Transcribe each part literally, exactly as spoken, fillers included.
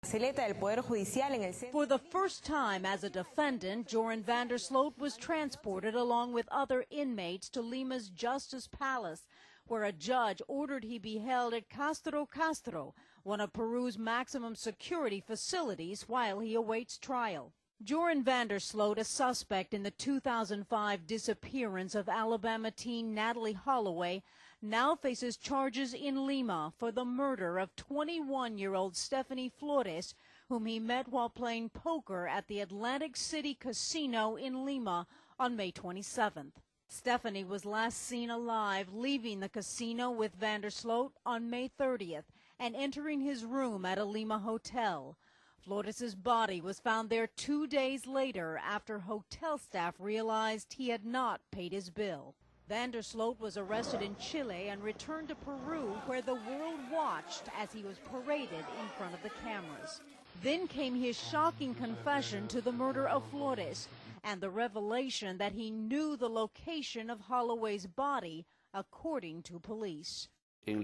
For the first time as a defendant, Joran van der Sloot was transported along with other inmates to Lima's Justice Palace, where a judge ordered he be held at Castro Castro, one of Peru's maximum security facilities, while he awaits trial. Joran van der Sloot, a suspect in the two thousand five disappearance of Alabama teen Natalee Holloway, now faces charges in Lima for the murder of twenty-one-year-old Stephanie Flores, whom he met while playing poker at the Atlantic City Casino in Lima on May twenty-seventh. Stephanie was last seen alive leaving the casino with van der Sloot on May thirtieth and entering his room at a Lima hotel. Flores' body was found there two days later after hotel staff realized he had not paid his bill. Van der Sloot was arrested in Chile and returned to Peru, where the world watched as he was paraded in front of the cameras. Then came his shocking confession to the murder of Flores and the revelation that he knew the location of Holloway's body, according to police. In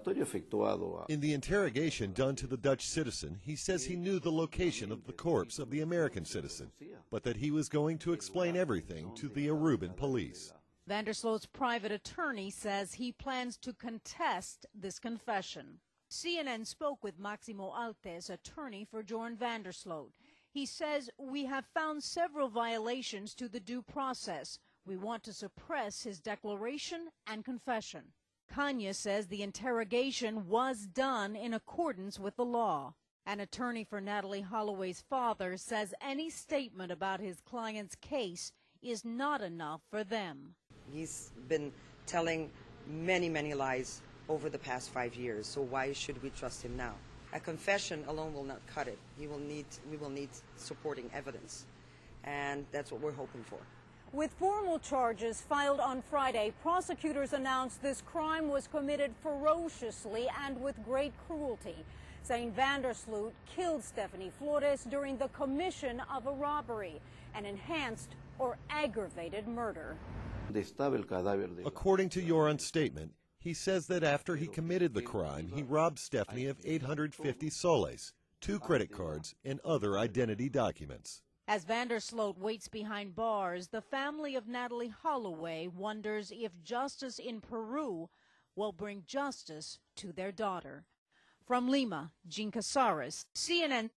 the interrogation done to the Dutch citizen, he says he knew the location of the corpse of the American citizen, but that he was going to explain everything to the Aruban police. Van der Sloot's private attorney says he plans to contest this confession. C N N spoke with Maximo Altes, attorney for Joran van der Sloot. He says, "We have found several violations to the due process. We want to suppress his declaration and confession." Kanye says the interrogation was done in accordance with the law. An attorney for Natalee Holloway's father says any statement about his client's case is not enough for them. He's been telling many, many lies over the past five years, so why should we trust him now? A confession alone will not cut it. He will need, we will need supporting evidence, and that's what we're hoping for. With formal charges filed on Friday, prosecutors announced this crime was committed ferociously and with great cruelty, saying van der Sloot killed Stephanie Flores during the commission of a robbery, an enhanced or aggravated murder. According to Joran's statement, he says that after he committed the crime, he robbed Stephanie of eight hundred fifty soles, two credit cards, and other identity documents. As van der Sloot waits behind bars, the family of Natalee Holloway wonders if justice in Peru will bring justice to their daughter. From Lima, Jean Casares, C N N.